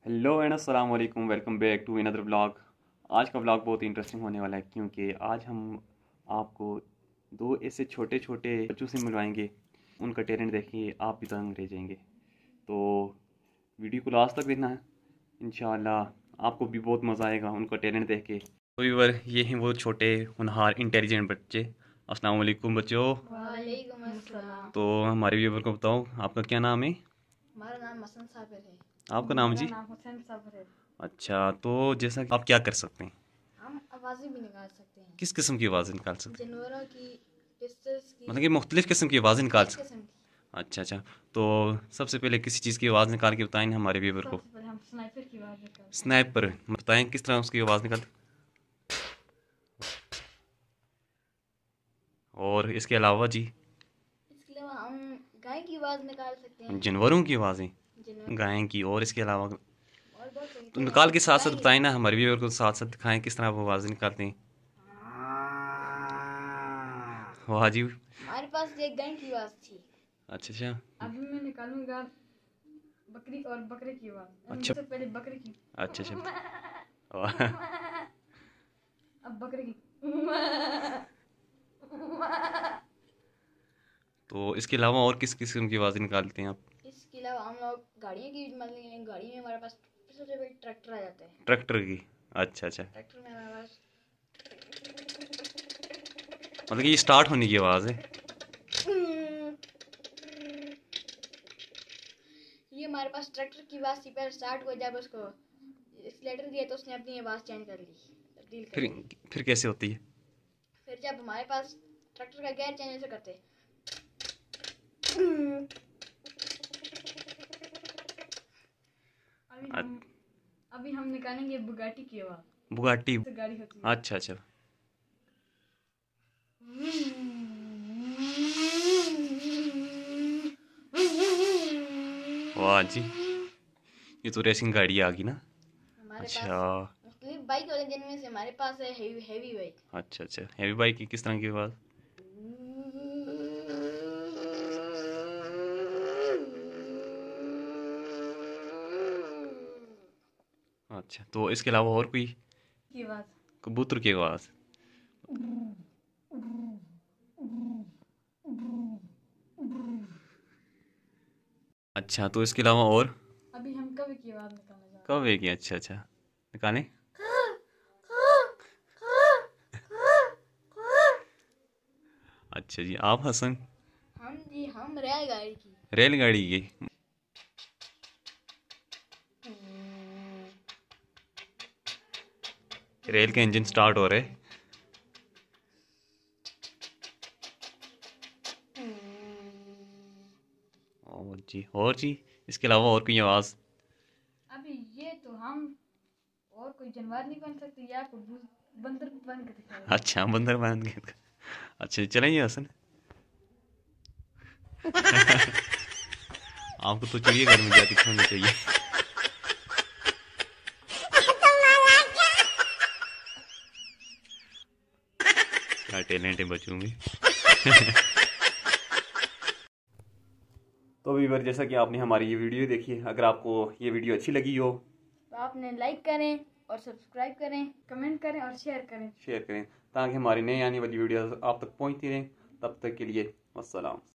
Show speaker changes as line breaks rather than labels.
Hello and अस्सलाम वालेकुम, welcome back to another vlog. आज का व्लॉग बहुत ही इंटरेस्टिंग होने वाला है क्योंकि आज हम आपको दो ऐसे छोटे छोटे बच्चों से मिलवाएंगे। उनका टैलेंट देखिए, आप भी दंग रह जाएंगे। तो वीडियो को लास्ट तक देखना है, इंशाल्लाह आपको भी बहुत मज़ा आएगा उनका टैलेंट देख के। तो व्यूअर, ये हैं वो छोटे होनहार इंटेलिजेंट बच्चे। अस्सलाम वालेकुम बच्चों।
वालेकुम अस्सलाम।
तो हमारे व्यूअर को बताओ, आपका क्या नाम है?
हमारा नाम हसन साबिर है।
आपका नाम जी?
मेरा नाम हुसैन साबिर है।
अच्छा, तो जैसा कि आप क्या कर सकते हैं?
हम आवाज़ें भी निकाल सकते हैं,
किस किस्म की आवाज़ निकाल सकते हैं?
जानवरों की, पिस्टल्स की,
मतलब कि मुख्तलिफ किस्म की आवाज़ निकाल
मुख्तलिफ
सकते
किस्म की।
हैं। अच्छा अच्छा। तो सबसे पहले किसी चीज़ की आवाज़ निकाल के बताएं हमारे व्यूवर को।
सबसे पहले हम स्नाइपर की आवाज़ निकालते हैं।
स्नैपर बताएं किस तरह उसकी आवाज़ निकाल। और इसके अलावा जी?
इसके अलावा हम गाय की आवाज़ निकाल सकते हैं,
जानवरों की आवाज़ें,
जानवर
गाय की, और इसके अलावा
और बहुत सारी।
तो
तो
निकाल
हम
के साथ साथ
गाय
बताएं ना, हमारे व्यूवर को साथ साथ दिखाएं किस तरह वो आवाज़ें निकालते हैं। वाह जी।
हमारे पास एक गाय की आवाज़ थी।
अच्छा अच्छा।
अभी मैं निकालूंगा बकरी और बकरे की आवाज़।
अच्छा
सबसे पहले बकरी की।
अच्छा अच्छा। वाह।
अब बकरे की।
तो इसके अलावा और किस किस्म की आवाज़ें निकालते हैं आप?
इसके अलावा हम लोग गाड़ियों की मतलब गाड़ी में हमारे पास सबसे पहले ट्रैक्टर आ जाता है।
ट्रैक्टर की? अच्छा अच्छा।
ट्रैक्टर में हमारे पास
मतलब कि ये स्टार्ट होने की आवाज़ है।
ये हमारे पास ट्रैक्टर की आवाज़ थी। पहले स्टार्ट हुआ, जब उसको एक्सीलेटर दिया तो उसने अपनी आवाज़ चेंज कर ली, तब्दील कर
फिर
ली।
फिर कैसे होती है?
फिर जब हमारे पास ट्रैक्टर का गेयर चेंज ऐसे करते। अभी
अ-
हम अभी हम निकालेंगे बुगाटी की आवाज़।
बुगाटी?
से गाड़ी होती है।
अच्छा अच्छा। वाह जी, ये तो रेसिंग गाड़ी आ गई ना।
हमारे
अच्छा
पास मुख्तलिफ बाइक होते हैं, जिनमें से हमारे पास है हेवी बाइक।
अच्छा अच्छा। हैवी बाइक की किस तरह की आवाज़? अच्छा, तो इसके अलावा और कोई?
की आवाज़।
कबूतर की आवाज़? अच्छा, तो इसके अलावा और?
अभी हम कभी की आवाज़ निकालने जा रहे
कब है कि? अच्छा अच्छा, निकालें। अच्छा जी, आप हसन?
हैं। हम जी, हम रेलगाड़ी की।
रेलगाड़ी की? रेल का इंजन स्टार्ट हो रहा है। और जी इसके अलावा और कोई आवाज़?
अभी ये तो हम और कोई जानवर नहीं बन सकते, या आपको बंदर बन के दिखाएगा।
अच्छा, बंदर बन गए। अच्छा चलेंगे हसन। आपको तो चिड़ियाघर में जाके दिखाना चाहिए। क्या टैलेंट है बच्चों में। तो व्यूअर, जैसा कि आपने हमारी ये वीडियो देखी है, अगर आपको ये वीडियो अच्छी लगी हो
तो आपने लाइक करें और सब्सक्राइब करें, कमेंट करें और शेयर करें
शेयर करें, ताकि हमारी नई आने वाली वीडियोस आप तक पहुंचती रहें। तब तक के लिए अस्सलाम।